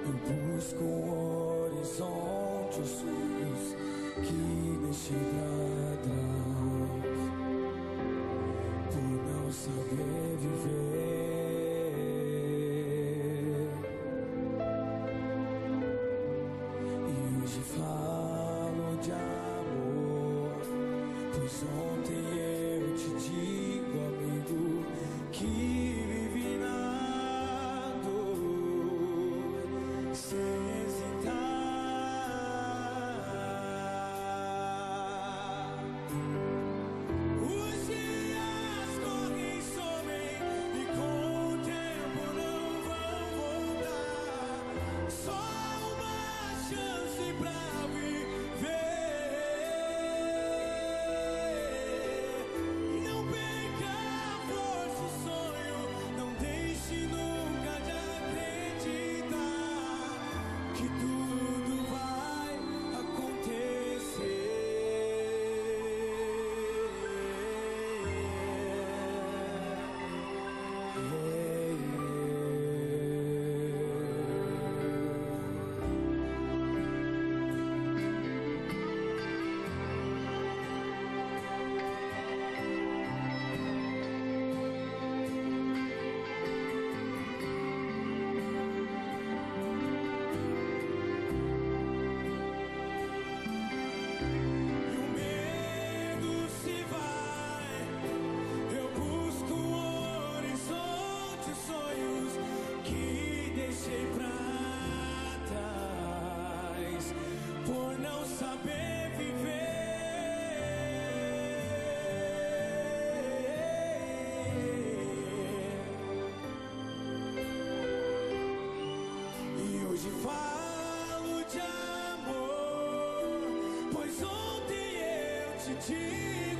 Eu busco um horizonte, os sonhos que deixei pra trás, por não saber viver. E hoje falo de amor, pois ontem eu te digo, amigo, que vivi na dor sem hesitar. Os dias correm, somem e com o tempo não vão voltar. Só uma chance pra viver. Não perca a força, o sonho, não deixe nunca de acreditar que tudo vai acontecer. E o medo se vai, eu busco um horizonte, sonhos que deixei pra trás, por não saber viver. E hoje falo de amor, pois ontem eu te digo,